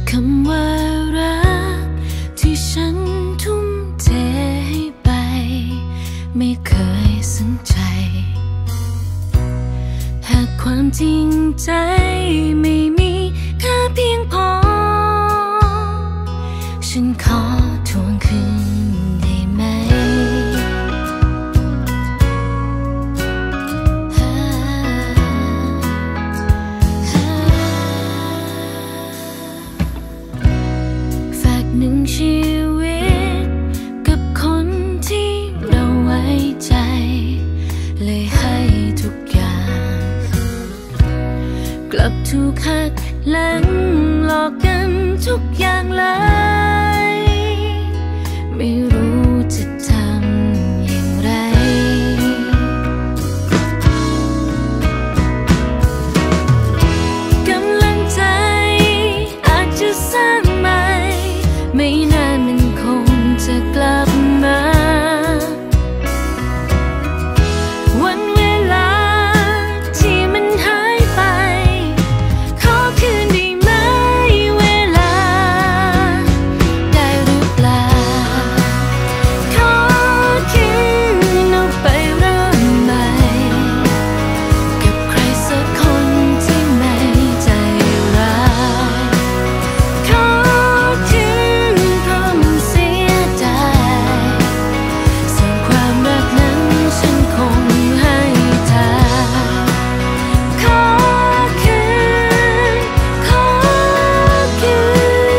คำว่ารักที่ฉันทุ่มเทให้ไปไม่เคยสนใจหากความจริงใจไม่มีค่าเพียงพอฉันขอทวงคืนได้ไหมฝากหนึ่งชีวิตกับคนที่เราไว้ใจเลยให้ทุกอย่างกลับถูกหักหลังหลอกกันทุกอย่างเลยไม่รู้จะทำอย่างไรกำลังใจอาจจะสร้างใหม่ไม่นานมันคงจะกลับมาวันเวลาที่มันหายไปขอคืนได้ไหมเวลาได้หรือเปล่าขอคืนเอาไปเริ่มใหม่กับใครสักคนที่ไม่ใจร้ายขอคืนเพราะมันเสียดายส่วนความรักนั้นฉันคงให้เธอขอคืนขอคืน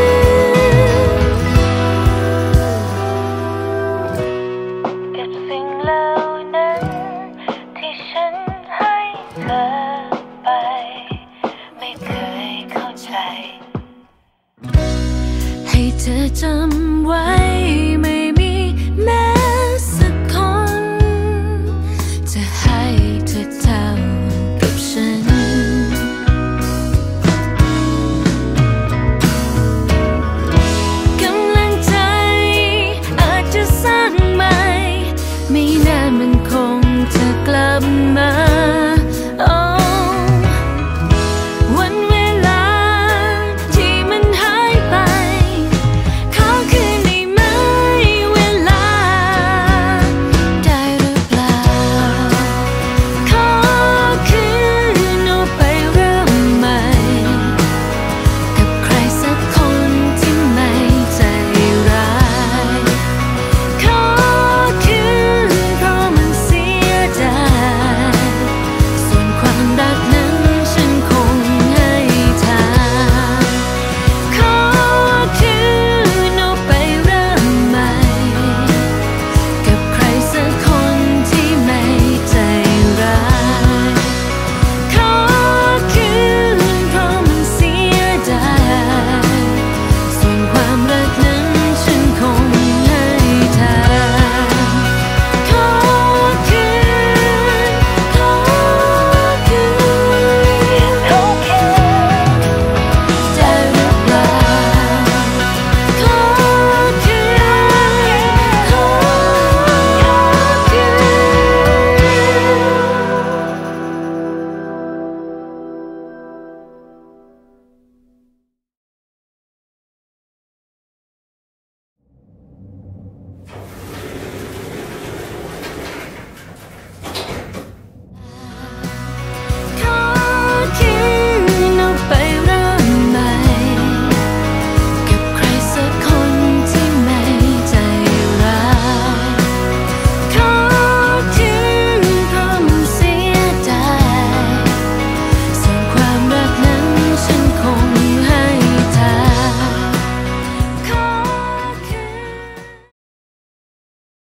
กับสิ่งเหล่านั้นที่ฉันให้เธอไปไม่เคยเข้าใจให้เธอจำไว้